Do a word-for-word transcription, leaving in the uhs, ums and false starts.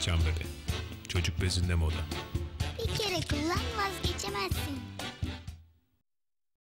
Can bebe. Çocuk bezinde moda. Bir kere kullan vazgeçemezsin.